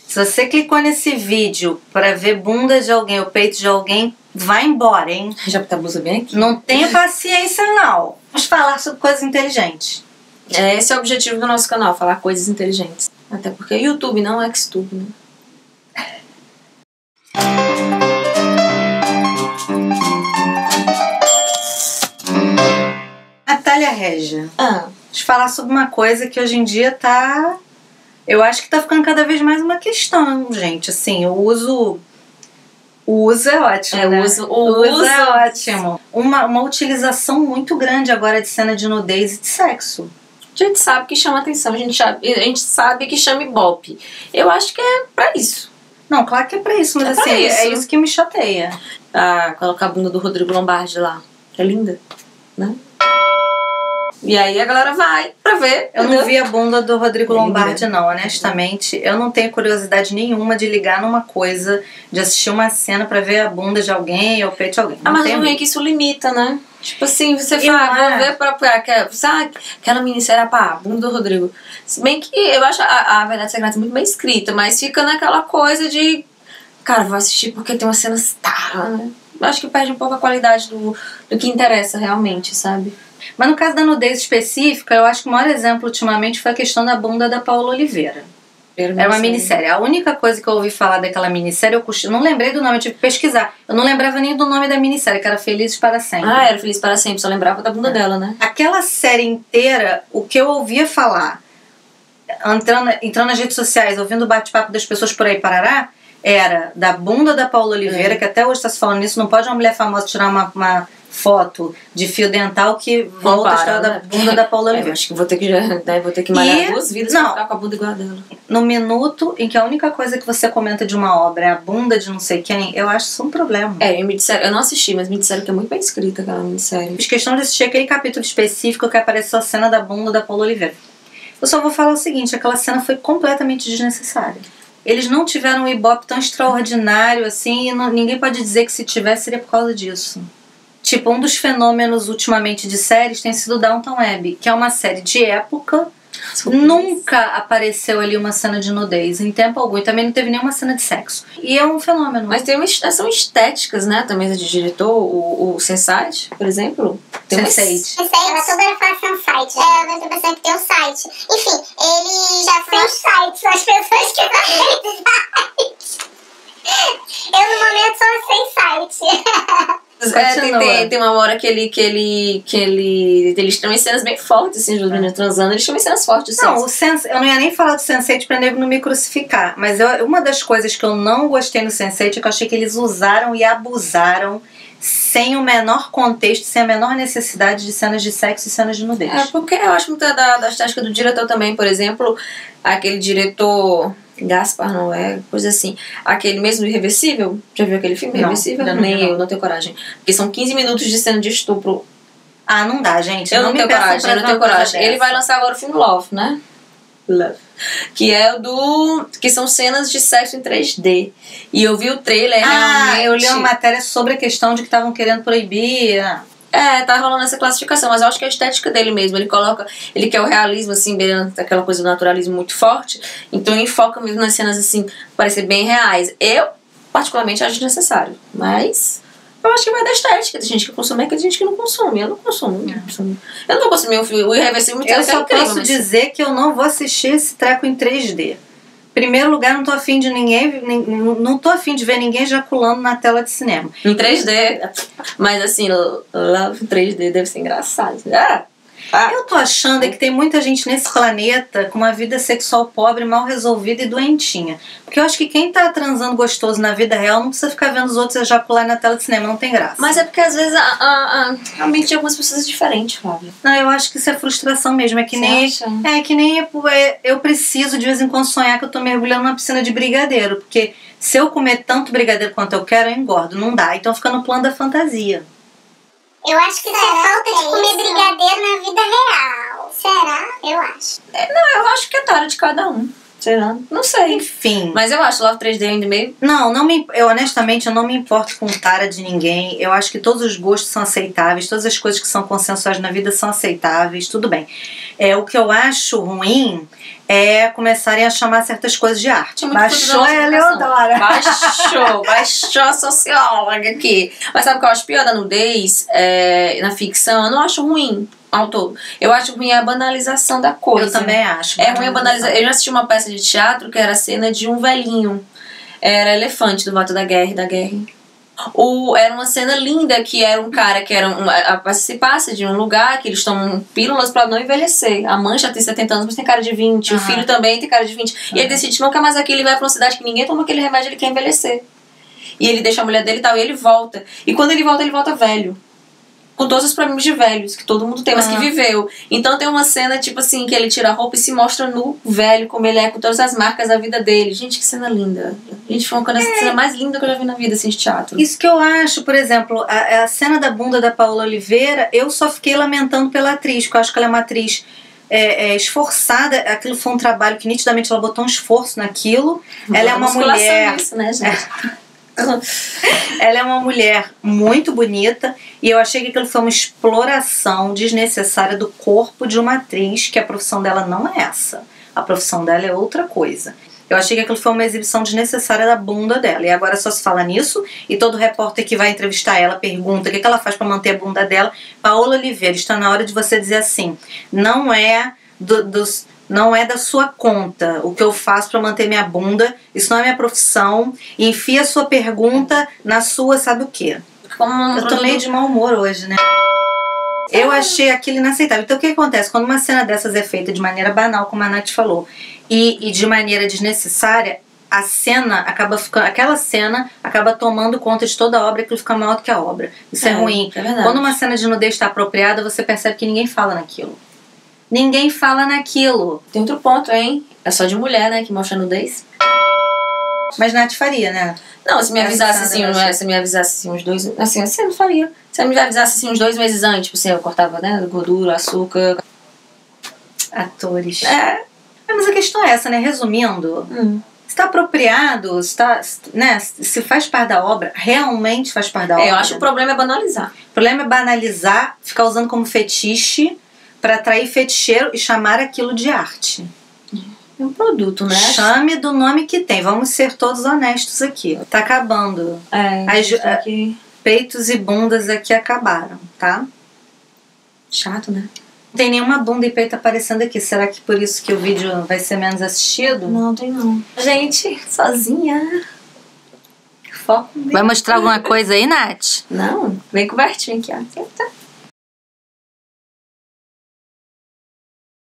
Se você clicou nesse vídeo pra ver bunda de alguém ou peito de alguém, vai embora, hein? Já tá a blusa bem aqui. Não tenha paciência, não. Vamos falar sobre coisas inteligentes. Esse é o objetivo do nosso canal, falar coisas inteligentes. Até porque YouTube não é Xtube, né? Natália Régia, Ah, vamos falar sobre uma coisa que hoje em dia tá... Eu acho que tá ficando cada vez mais uma questão, gente. Assim, o uso é ótimo, né? O uso é ótimo. Uma utilização muito grande agora de cena de nudez e de sexo. a gente sabe que chama atenção, a gente sabe que chama ibope. Eu acho que é pra isso. Não, claro que é pra isso, mas É pra assim, isso. é isso que me chateia. Colocar a bunda do Rodrigo Lombardi lá. É linda, né? E aí a galera vai pra ver. Eu não entendeu? vi a bunda do Rodrigo Linda. Lombardi, não, honestamente. Eu não tenho curiosidade nenhuma de ligar numa coisa, de assistir uma cena pra ver a bunda de alguém ou o peito de alguém. Não Mas tenho não é mesmo. que isso limita, né? Tipo assim, você Eu fala, vou acho. ver sabe, aquela minissérie, pá, bunda do Rodrigo. Se bem que eu acho a Verdade Secreta muito bem escrita, mas fica naquela coisa de, cara, vou assistir porque tem uma cena né? Eu acho que perde um pouco a qualidade do que interessa realmente, sabe? Mas no caso da nudez específica, eu acho que o maior exemplo ultimamente foi a questão da bunda da Paula Oliveira. Era uma minissérie. A única coisa que eu ouvi falar daquela minissérie, eu não lembrei do nome, eu tive que pesquisar. Eu não lembrava nem do nome da minissérie, que era Felizes para Sempre. Era Feliz para Sempre, só lembrava da bunda dela, né? Aquela série inteira, o que eu ouvia falar, entrando nas redes sociais, ouvindo o bate-papo das pessoas por aí, parará, era da bunda da Paula Oliveira, que até hoje está se falando nisso, não pode uma mulher famosa tirar uma foto de fio dental que volta a história da bunda da Paula Oliveira. Eu acho que vou ter que malhar 2 vidas pra ficar com a bunda igual a dela. No minuto em que a única coisa que você comenta de uma obra é a bunda de não sei quem, eu acho isso um problema. Eu não assisti, mas me disseram que é muito bem escrita aquela minissérie. Fiz questão de assistir aquele capítulo específico que apareceu a cena da bunda da Paula Oliveira. Eu só vou falar o seguinte, aquela cena foi completamente desnecessária. Eles não tiveram um ibope tão extraordinário assim, e ninguém pode dizer que se tivesse seria por causa disso. Tipo, um dos fenômenos ultimamente de séries tem sido Downton Abbey, que é uma série de época. Nunca apareceu ali uma cena de nudez, em tempo algum, e também não teve nenhuma cena de sexo. E é um fenômeno. Mas são estéticas, né? Também de diretor, o Sense8, por exemplo. Sense8. Ela toda hora fala Sense8. Eu tenho a impressão que tem um site. Enfim, ele já fez sites, as pessoas que fazem sites. Eu, no momento, sou sem site. Tem uma hora que eles também cenas bem fortes, assim, os meninos transando, eles também cenas fortes. Não, eu não ia nem falar do Sense8 pra nego não me crucificar, mas uma das coisas que eu não gostei no Sense8 é que eu achei que eles usaram e abusaram sem o menor contexto, sem a menor necessidade de cenas de sexo e cenas de nudez. Porque eu acho muito da estética do diretor também, por exemplo, aquele diretor... Gaspar, não é? Coisa assim. Aquele mesmo Irreversível. Já viu aquele filme Irreversível? Nem eu, não tenho coragem. Porque são 15 minutos de cena de estupro. Ah, não dá, gente. Eu não tenho coragem. Ele vai lançar agora o filme Love, né? Love. Que é que são cenas de sexo em 3D. E eu vi o trailer realmente. Eu li uma matéria sobre a questão de que estavam querendo proibir. Tá rolando essa classificação, mas eu acho que é a estética dele mesmo. Ele quer o realismo, assim, aquela coisa do naturalismo muito forte. Então ele foca mesmo nas cenas, assim, parecer bem reais. Eu, particularmente, acho desnecessário. Mas eu acho que vai da estética. Tem gente que consome, tem gente que não consome. Eu não consumo. Eu não vou consumir o Irreversível. Eu só posso dizer que eu não vou assistir esse treco em 3D. Em primeiro lugar, não tô afim de não tô afim de ver ninguém ejaculando na tela de cinema. Em 3D. Mas assim, Love 3D deve ser engraçado. Eu tô achando que tem muita gente nesse planeta com uma vida sexual pobre, mal resolvida e doentinha. Porque eu acho que quem tá transando gostoso na vida real não precisa ficar vendo os outros ejacular na tela de cinema, não tem graça. Mas é porque às vezes a mente de algumas pessoas é diferente, Flávia. Não, eu acho que isso é frustração mesmo. É que nem eu preciso de vez em quando sonhar que eu tô mergulhando numa piscina de brigadeiro. Porque se eu comer tanto brigadeiro quanto eu quero, eu engordo. Não dá. Então fica no plano da fantasia. Eu acho que isso é falta de comer brigadeiro na vida real. Será? Eu acho. Eu acho que é tara de cada um. Sei lá. Não sei. Enfim. Mas eu acho Love 3D ainda meio... Eu honestamente eu não me importo com tara de ninguém. Eu acho que todos os gostos são aceitáveis, todas as coisas que são consensuais na vida são aceitáveis, tudo bem. O que eu acho ruim é começarem a chamar certas coisas de arte. Baixou a Eleodora. Baixou a socióloga aqui. Mas sabe o que eu acho pior da nudez na ficção? Eu não acho ruim ao todo. Eu acho ruim a banalização da coisa. Eu também acho. É ruim a banalização. Eu já assisti uma peça de teatro que era a cena de um velhinho. Era Elefante, do Volta da Guerra. Era uma cena linda que era um cara que se passa de um lugar que eles tomam pílulas pra não envelhecer. A mãe já tem 70 anos, mas tem cara de 20. O filho também tem cara de 20. E ele decide que nunca mais aqui ele vai pra uma cidade que ninguém toma aquele remédio, ele quer envelhecer. E ele deixa a mulher dele e tal, e ele volta. E quando ele volta velho. Com todos os problemas de velhos, que todo mundo tem, mas que viveu. Então tem uma cena, tipo assim, que ele tira a roupa e se mostra nu, velho, como ele é, com todas as marcas da vida dele. Gente, que cena linda. Gente, foi uma cena mais linda que eu já vi na vida, assim, de teatro. Isso que eu acho, por exemplo, a cena da bunda da Paola Oliveira, eu só fiquei lamentando pela atriz, porque eu acho que ela é uma atriz esforçada. Aquilo foi um trabalho que nitidamente ela botou um esforço naquilo. Ela é uma mulher... Isso, né, gente? Ela é uma mulher muito bonita e eu achei que aquilo foi uma exploração desnecessária do corpo de uma atriz, que a profissão dela não é essa. A profissão dela é outra coisa. Eu achei que aquilo foi uma exibição desnecessária da bunda dela. E agora só se fala nisso, e todo repórter que vai entrevistar ela pergunta o que ela faz para manter a bunda dela. Paola Oliveira, está na hora de você dizer assim, não é da sua conta o que eu faço para manter minha bunda, isso não é minha profissão, e enfia a sua pergunta na sua sabe o quê. Eu tô meio de mau humor hoje, né? Eu achei aquilo inaceitável. Então o que acontece? Quando uma cena dessas é feita de maneira banal, como a Nath falou, e de maneira desnecessária, a cena acaba ficando, aquela cena acaba tomando conta de toda a obra, aquilo fica maior do que a obra. Isso é ruim. É verdade. Quando uma cena de nudez está apropriada, você percebe que ninguém fala naquilo. Ninguém fala naquilo. Tem outro ponto, hein? É só de mulher, né, que mostra nudez. Mas Nath faria, né? Não, se me avisasse assim, se me avisasse assim uns 2... Assim, eu não faria. Se me avisasse assim uns 2 meses antes, tipo assim, eu cortava, né, gordura, açúcar... Atores. Mas a questão é essa, né? Resumindo, se está apropriado, né? Se faz parte da obra, realmente faz parte da obra. Eu acho que o problema é banalizar. O problema é banalizar, ficar usando como fetiche para atrair feticheiro e chamar aquilo de arte. É um produto, né? Chame do nome que tem. Vamos ser todos honestos aqui. Tá acabando. Peitos e bundas aqui acabaram, tá? Chato, né? Não tem nenhuma bunda e peito aparecendo aqui. Será que por isso que o vídeo vai ser menos assistido? Não, tem não. Gente, sozinha. Foco. Vai mostrar alguma coisa aí, Nath? Não, vem cobertinho aqui, ó.